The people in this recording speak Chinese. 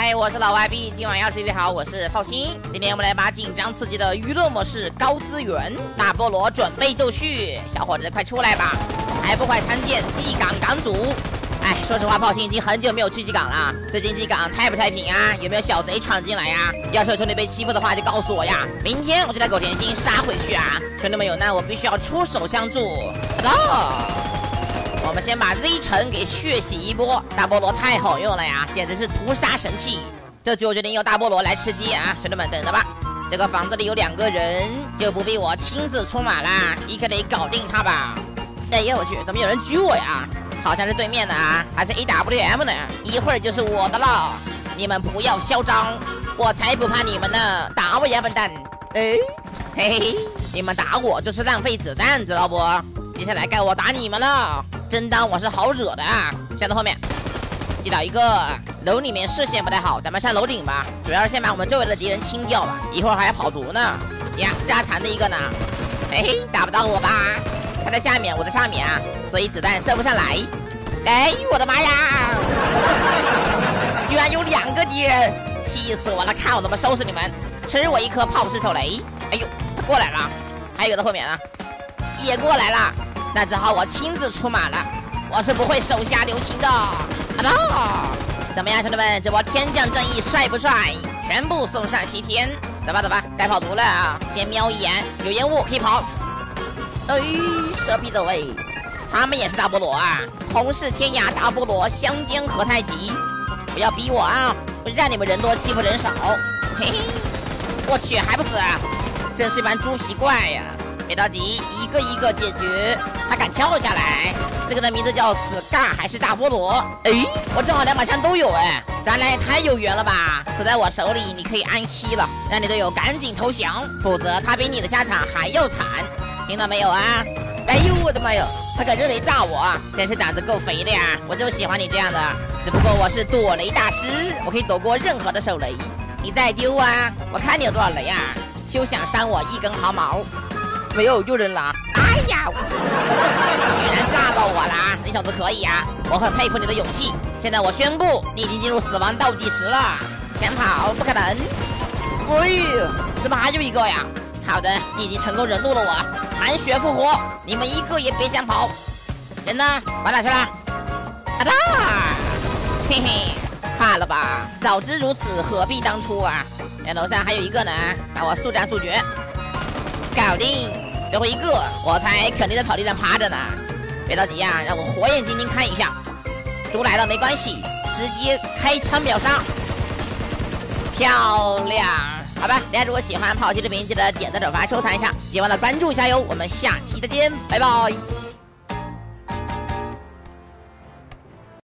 嗨，我是老外币，今晚21号，我是炮星。今天我们来把紧张刺激的娱乐模式高资源大菠萝准备就绪，小伙子快出来吧！还不快参见技港港主！哎，说实话，炮星已经很久没有去技港了。最近技港太不太平啊？有没有小贼闯进来呀？要是有兄弟被欺负的话，就告诉我呀！明天我就带狗甜心杀回去啊！兄弟们有难，我必须要出手相助。我们先把 Z 城给血洗一波，大菠萝太好用了呀，简直是屠杀神器！这局我决定由大菠萝来吃鸡啊，兄弟们等着吧！这个房子里有2个人，就不必我亲自出马啦，一个得搞定他吧！哎呀，我去，怎么有人狙我呀？好像是对面的啊，还是 AWM 呢？一会儿就是我的了！你们不要嚣张，我才不怕你们呢！打我呀，笨蛋！哎，嘿嘿，你们打我就是浪费子弹，知道不？接下来该我打你们了！真当我是好惹的啊！站到后面，击倒一个。楼里面视线不太好，咱们上楼顶吧。主要是先把我们周围的敌人清掉吧，一会儿还要跑毒呢。呀，扎残的一个呢，嘿嘿，打不到我吧？他在下面，我在上面啊，所以子弹射不上来。哎，我的妈呀！居然有2个敌人，气死我了！看我怎么收拾你们！吃我一颗炮式手雷！哎呦，他过来了，还有一个在后面呢，也过来了。那只好我亲自出马了，我是不会手下留情的。怎么样，兄弟们，这波天降正义帅不帅？全部送上西天！走吧走吧，该跑毒了啊！先瞄一眼，有烟雾可以跑。哎，蛇皮走位，他们也是大菠萝啊！同是天涯大菠萝，相煎何太急？不要逼我啊！让你们人多欺负人少。嘿嘿，我去，还不死啊！真是一般猪皮怪呀！别着急，一个一个解决。他敢跳下来，这个的名字叫死尬还是大菠萝？哎，我正好2把枪都有哎，咱俩也太有缘了吧！死在我手里，你可以安息了。让你队友赶紧投降，否则他比你的下场还要惨。听到没有啊？哎呦我的妈呀！他敢热雷炸我，真是胆子够肥的呀！我就喜欢你这样的。只不过我是躲雷大师，我可以躲过任何的手雷。你再丢啊，我看你有多少雷啊！休想伤我1根毫毛！没有，又扔了！哎呀，居然炸到我了！你小子可以啊，我很佩服你的勇气。现在我宣布，你已经进入死亡倒计时了。想跑不可能！喂，怎么还有一个呀？好的，你已经成功惹怒了我，满血复活！你们一个也别想跑！人呢？跑哪去了？啊哒！嘿嘿，怕了吧？早知如此，何必当初啊！楼上还有一个呢，那我速战速决，搞定！最后一个，我才肯定在草地上趴着呢。别着急啊，让我火眼金睛看一下。毒来了没关系，直接开枪秒杀，漂亮！好吧，大家如果喜欢炮击视频，记得点赞、转发、收藏一下，别忘了关注一下哟。我们下期再见，拜拜。